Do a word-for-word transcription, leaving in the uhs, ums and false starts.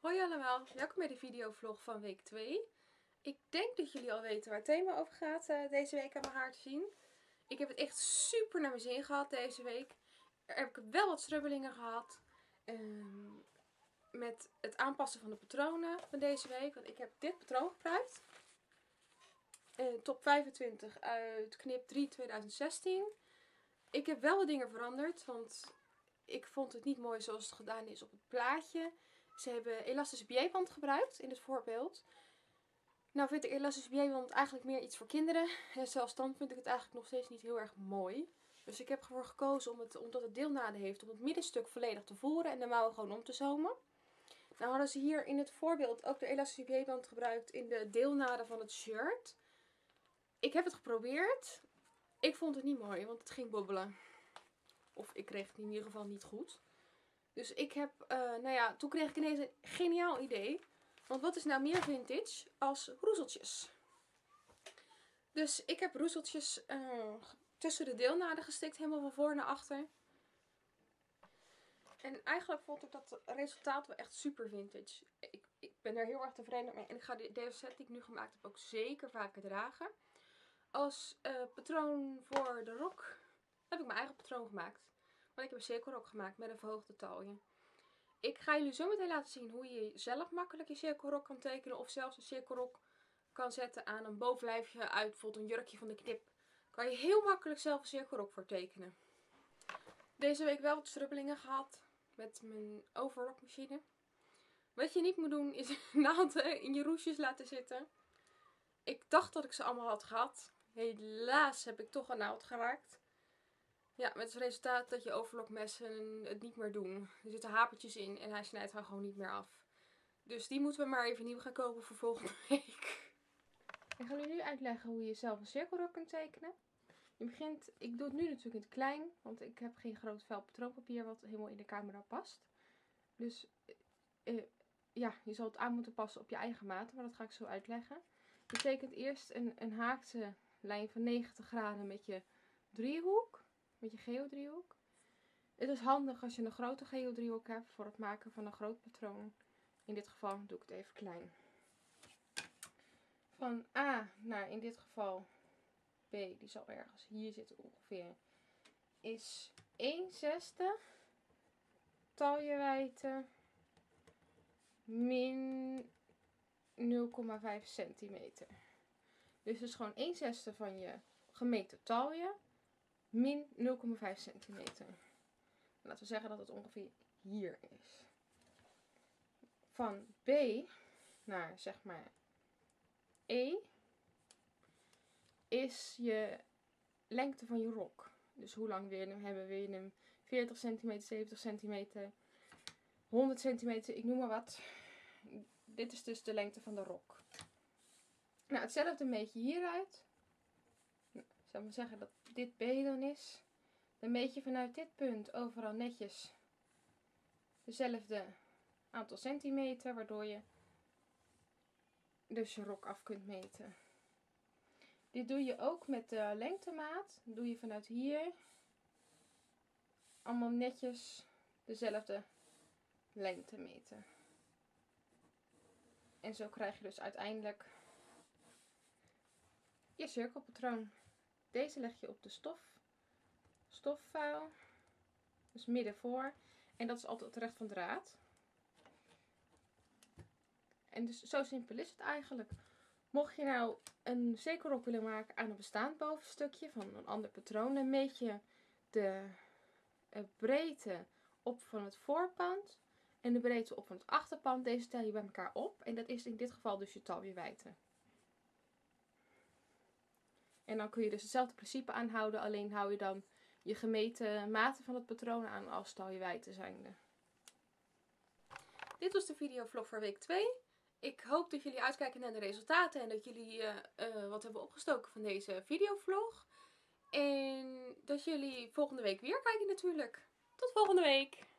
Hoi allemaal, welkom bij de videovlog van week twee. Ik denk dat jullie al weten waar het thema over gaat uh, deze week aan mijn haar te zien. Ik heb het echt super naar mijn zin gehad deze week. Er heb ik wel wat strubbelingen gehad um, met het aanpassen van de patronen van deze week. Want ik heb dit patroon gebruikt. Uh, top vijfentwintig uit knip drie tweeduizend zestien. Ik heb wel wat dingen veranderd, want ik vond het niet mooi zoals het gedaan is op het plaatje. Ze hebben elastische biéband gebruikt in het voorbeeld. Nou vind ik elastische biéband eigenlijk meer iets voor kinderen. En zelfs dan vind ik het eigenlijk nog steeds niet heel erg mooi. Dus ik heb ervoor gekozen, om het, omdat het deelnaden heeft, om het middenstuk volledig te voeren en de mouwen gewoon om te zomen. Nou hadden ze hier in het voorbeeld ook de elastische biéband gebruikt in de deelnaden van het shirt. Ik heb het geprobeerd. Ik vond het niet mooi, want het ging bobbelen. Of ik kreeg het in ieder geval niet goed. Dus ik heb, uh, nou ja, toen kreeg ik ineens een geniaal idee. Want wat is nou meer vintage als roezeltjes? Dus ik heb roezeltjes uh, tussen de deelnaden gestikt, helemaal van voor naar achter. En eigenlijk vond ik dat resultaat wel echt super vintage. Ik, ik ben daar heel erg tevreden mee. En ik ga deze set die ik nu gemaakt heb ook zeker vaker dragen. Als uh, patroon voor de rok heb ik mijn eigen patroon gemaakt. Want ik heb een cirkelrok gemaakt met een verhoogde taille. Ik ga jullie zo meteen laten zien hoe je zelf makkelijk je cirkelrok kan tekenen. Of zelfs een cirkelrok kan zetten aan een bovenlijfje uit bijvoorbeeld een jurkje van de knip. Kan je heel makkelijk zelf een cirkelrok voor tekenen. Deze week wel wat strubbelingen gehad met mijn overrokmachine. Wat je niet moet doen is naalden in je roesjes laten zitten. Ik dacht dat ik ze allemaal had gehad. Helaas heb ik toch een naald geraakt. Ja, met het resultaat dat je overlokmessen het niet meer doen. Er zitten hapertjes in en hij snijdt haar gewoon niet meer af. Dus die moeten we maar even nieuw gaan kopen voor volgende week. Ik ga jullie nu uitleggen hoe je zelf een cirkelrok kunt tekenen. Je begint, ik doe het nu natuurlijk in het klein, want ik heb geen groot vel patroonpapier wat helemaal in de camera past. Dus uh, ja, je zal het aan moeten passen op je eigen maat, maar dat ga ik zo uitleggen. Je tekent eerst een, een haakse lijn van negentig graden met je driehoek. Met je geodriehoek. Het is handig als je een grote geodriehoek hebt voor het maken van een groot patroon. In dit geval doe ik het even klein. Van A naar in dit geval B, die zal ergens hier zitten ongeveer, is een zesde taillewijdte min nul komma vijf centimeter. Dus het is gewoon een zesde van je gemeten taille min nul komma vijf centimeter. Laten we zeggen dat het ongeveer hier is. Van B naar zeg maar E is je lengte van je rok. Dus hoe lang wil je hem hebben? Wil je hem veertig centimeter, zeventig centimeter, honderd centimeter, ik noem maar wat. Dit is dus de lengte van de rok. Nou, hetzelfde meet je hieruit. Nou, ik zou maar zeggen dat dit B dan is. Dan meet je vanuit dit punt overal netjes dezelfde aantal centimeter, waardoor je dus je rok af kunt meten. Dit doe je ook met de lengtemaat. Dan doe je vanuit hier allemaal netjes dezelfde lengte meten. En zo krijg je dus uiteindelijk je cirkelpatroon. Deze leg je op de stof. Stofvuil. Dus midden voor. En dat is altijd het recht van draad. En dus zo simpel is het eigenlijk. Mocht je nou een cirkelrok willen maken aan een bestaand bovenstukje van een ander patroon, dan meet je de breedte op van het voorpand en de breedte op van het achterpand. Deze tel je bij elkaar op en dat is in dit geval dus je taillewijdte. En dan kun je dus hetzelfde principe aanhouden, alleen hou je dan je gemeten maten van het patroon aan als taillewijdte zijnde. Dit was de videovlog voor week twee. Ik hoop dat jullie uitkijken naar de resultaten en dat jullie uh, uh, wat hebben opgestoken van deze videovlog. En dat jullie volgende week weer kijken natuurlijk. Tot volgende week!